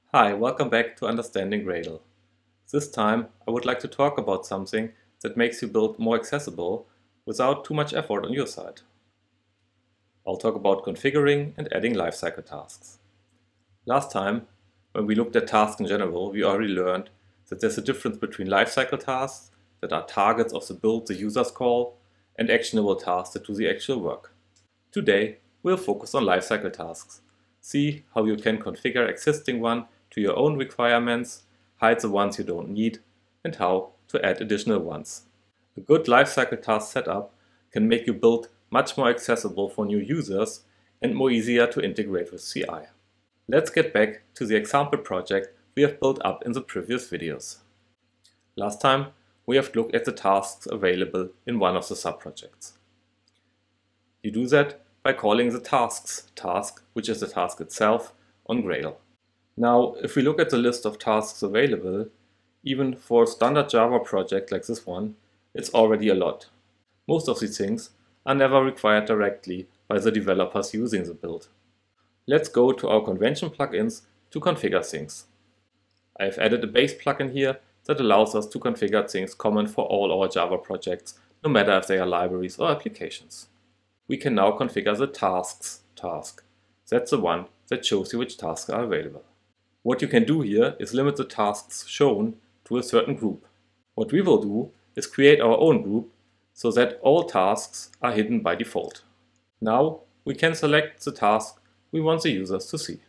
Hi, welcome back to Understanding Gradle. This time I would like to talk about something that makes your build more accessible without too much effort on your side. I'll talk about configuring and adding lifecycle tasks. Last time, when we looked at tasks in general, we already learned that there's a difference between lifecycle tasks that are targets of the build the users call and actionable tasks that do the actual work. Today, we'll focus on lifecycle tasks. See how you can configure existing ones to your own requirements, hide the ones you don't need, and how to add additional ones. A good lifecycle task setup can make your build much more accessible for new users and more easier to integrate with CI. Let's get back to the example project we have built up in the previous videos. Last time, we have looked at the tasks available in one of the subprojects. You do that by calling the tasks task, which is the task itself, on Gradle. Now, if we look at the list of tasks available, even for a standard Java project like this one, it's already a lot. Most of these things are never required directly by the developers using the build. Let's go to our convention plugins to configure things. I have added a base plugin here that allows us to configure things common for all our Java projects, no matter if they are libraries or applications. We can now configure the tasks task. That's the one that shows you which tasks are available. What you can do here is limit the tasks shown to a certain group. What we will do is create our own group so that all tasks are hidden by default. Now we can select the task we want the users to see.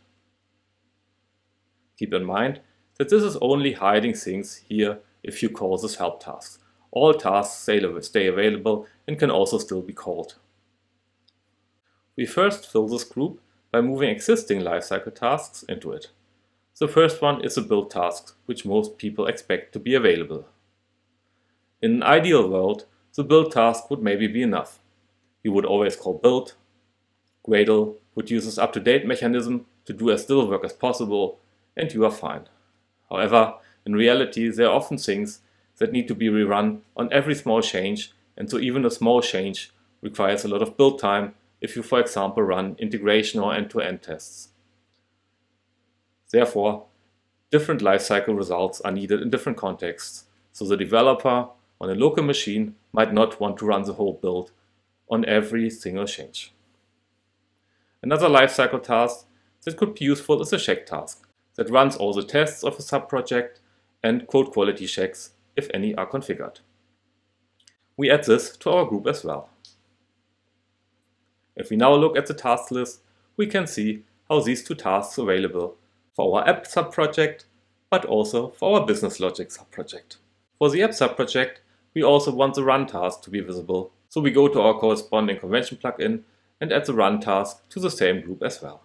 Keep in mind that this is only hiding things here if you call this help task. All tasks stay available and can also still be called. We first fill this group by moving existing lifecycle tasks into it. The first one is a build task, which most people expect to be available. In an ideal world, the build task would maybe be enough. You would always call build. Gradle would use this up-to-date mechanism to do as little work as possible, and you are fine. However, in reality, there are often things that need to be rerun on every small change, and so even a small change requires a lot of build time if you, for example, run integration or end-to-end tests. Therefore, different lifecycle results are needed in different contexts, so the developer on a local machine might not want to run the whole build on every single change. Another lifecycle task that could be useful is a check task that runs all the tests of a subproject and code quality checks if any are configured. We add this to our group as well. If we now look at the task list, we can see how these two tasks are available for our app subproject, but also for our business logic subproject. For the app subproject, we also want the run task to be visible, so we go to our corresponding convention plugin and add the run task to the same group as well.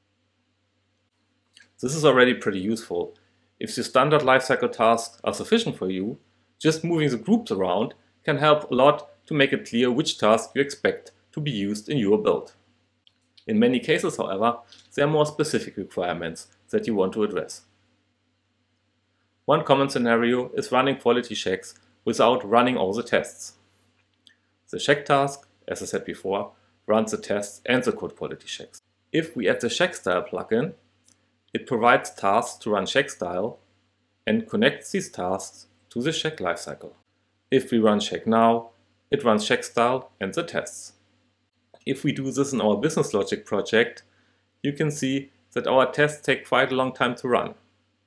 This is already pretty useful. If the standard lifecycle tasks are sufficient for you, just moving the groups around can help a lot to make it clear which task you expect to be used in your build. In many cases, however, there are more specific requirements that you want to address. One common scenario is running quality checks without running all the tests. The check task, as I said before, runs the tests and the code quality checks. If we add the checkstyle plugin, it provides tasks to run checkstyle and connects these tasks to the check lifecycle. If we run check now, it runs checkstyle and the tests. If we do this in our business logic project, you can see that our tests take quite a long time to run.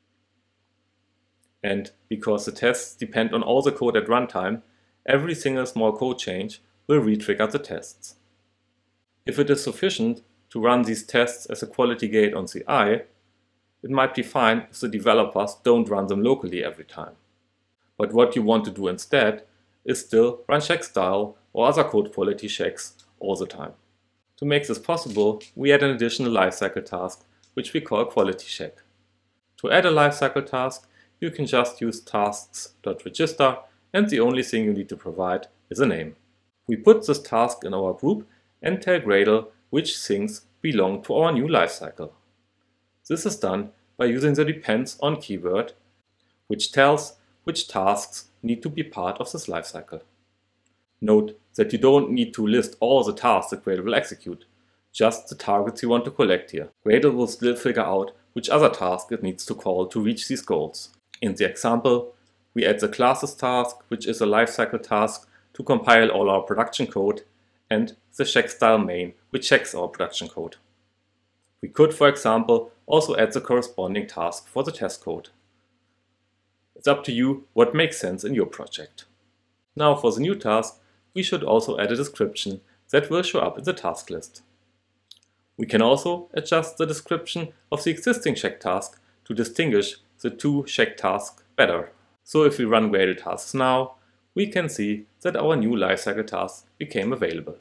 And because the tests depend on all the code at runtime, every single small code change will re-trigger the tests. If it is sufficient to run these tests as a quality gate on CI, it might be fine if the developers don't run them locally every time. But what you want to do instead is still run checkstyle or other code quality checks all the time. To make this possible, we add an additional lifecycle task, which we call quality check. To add a lifecycle task, you can just use tasks.register, and the only thing you need to provide is a name. We put this task in our group and tell Gradle which things belong to our new lifecycle. This is done by using the depends on keyword, which tells which tasks need to be part of this lifecycle. Note that you don't need to list all the tasks that Gradle will execute, just the targets you want to collect here. Gradle will still figure out which other task it needs to call to reach these goals. In the example, we add the classes task, which is a lifecycle task to compile all our production code, and the check-style main, which checks our production code. We could, for example, also add the corresponding task for the test code. It's up to you what makes sense in your project. Now for the new task, we should also add a description that will show up in the task list. We can also adjust the description of the existing check task to distinguish the two check tasks better. So if we run Gradle tasks now, we can see that our new lifecycle task became available.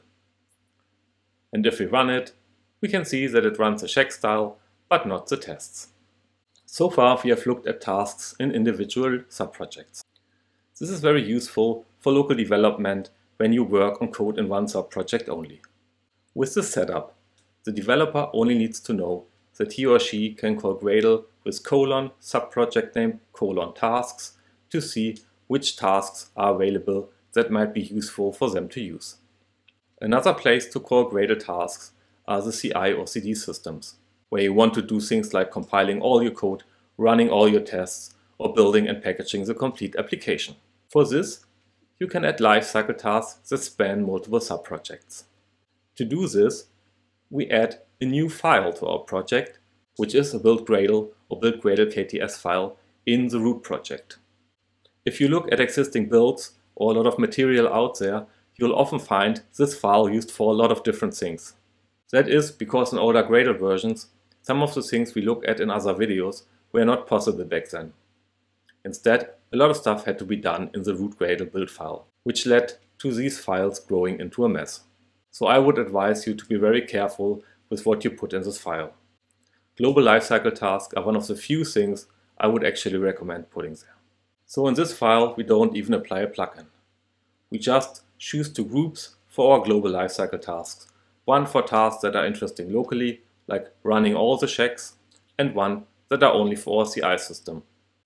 And if we run it, we can see that it runs the check style, but not the tests. So far we have looked at tasks in individual subprojects. This is very useful for local development when you work on code in one subproject only. With this setup, the developer only needs to know that he or she can call Gradle with subproject name tasks to see which tasks are available that might be useful for them to use. Another place to call Gradle tasks are the CI or CD systems, where you want to do things like compiling all your code, running all your tests, or building and packaging the complete application. For this, you can add lifecycle tasks that span multiple subprojects. To do this, we add a new file to our project, which is a build Gradle or build Gradle KTS file in the root project. If you look at existing builds or a lot of material out there, you'll often find this file used for a lot of different things. That is because in older Gradle versions, some of the things we look at in other videos were not possible back then. Instead, a lot of stuff had to be done in the root Gradle build file, which led to these files growing into a mess. So I would advise you to be very careful with what you put in this file. Global lifecycle tasks are one of the few things I would actually recommend putting there. So in this file, we don't even apply a plugin. We just choose two groups for our global lifecycle tasks. One for tasks that are interesting locally, like running all the checks, and one that are only for our CI system.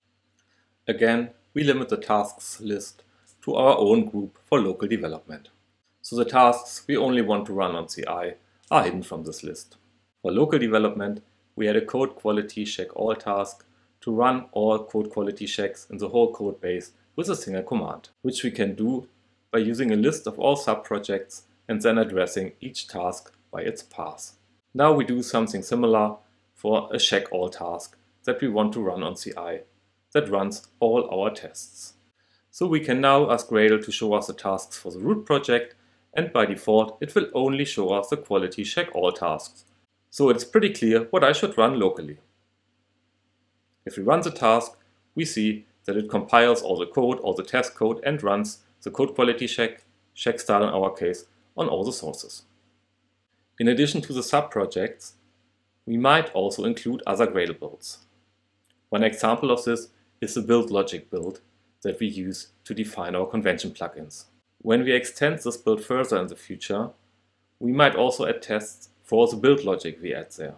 Again, we limit the tasks list to our own group for local development. So the tasks we only want to run on CI are hidden from this list. For local development, we add a code quality check all task to run all code quality checks in the whole code base with a single command, which we can do by using a list of all subprojects and then addressing each task by its path. Now we do something similar for a check all task that we want to run on CI that runs all our tests. So we can now ask Gradle to show us the tasks for the root project, and by default it will only show us the quality check all tasks. So it's pretty clear what I should run locally. If we run the task, we see that it compiles all the test code, and runs the code quality check style in our case, on all the sources. In addition to the subprojects, we might also include other Gradle builds. One example of this is the build logic build that we use to define our convention plugins. When we extend this build further in the future, we might also add tests for the build logic we add there.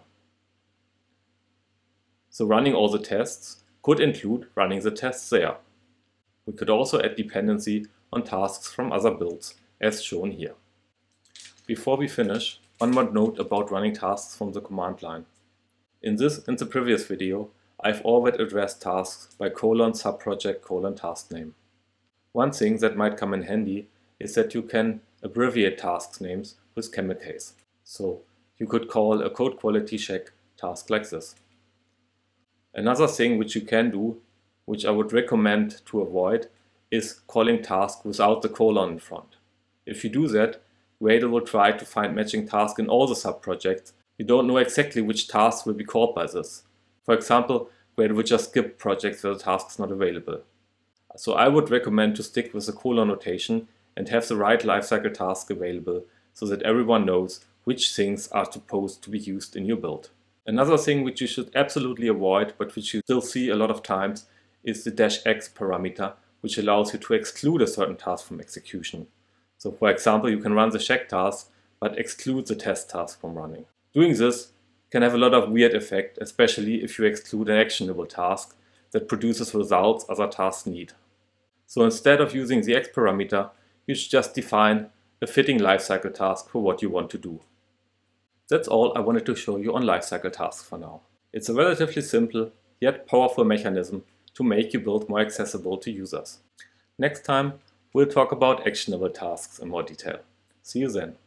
So running all the tests could include running the tests there. We could also add dependency on tasks from other builds, as shown here. Before we finish, one more note about running tasks from the command line. In the previous video, I've already addressed tasks by subproject task name. One thing that might come in handy is that you can abbreviate tasks names with camel case. So you could call a code quality check task like this. Another thing which you can do, which I would recommend to avoid, is calling task without the colon in front. If you do that, Gradle will try to find matching tasks in all the subprojects. You don't know exactly which tasks will be called by this. For example, Gradle will just skip projects where the task is not available. So I would recommend to stick with the colon notation and have the right lifecycle task available so that everyone knows which things are supposed to be used in your build. Another thing which you should absolutely avoid, but which you still see a lot of times, is the -x parameter, which allows you to exclude a certain task from execution. So for example, you can run the check task, but exclude the test task from running. Doing this can have a lot of weird effect, especially if you exclude an actionable task that produces results other tasks need. So instead of using the x parameter, you should just define a fitting lifecycle task for what you want to do. That's all I wanted to show you on lifecycle tasks for now. It's a relatively simple yet powerful mechanism to make your build more accessible to users. Next time, we'll talk about actionable tasks in more detail. See you then.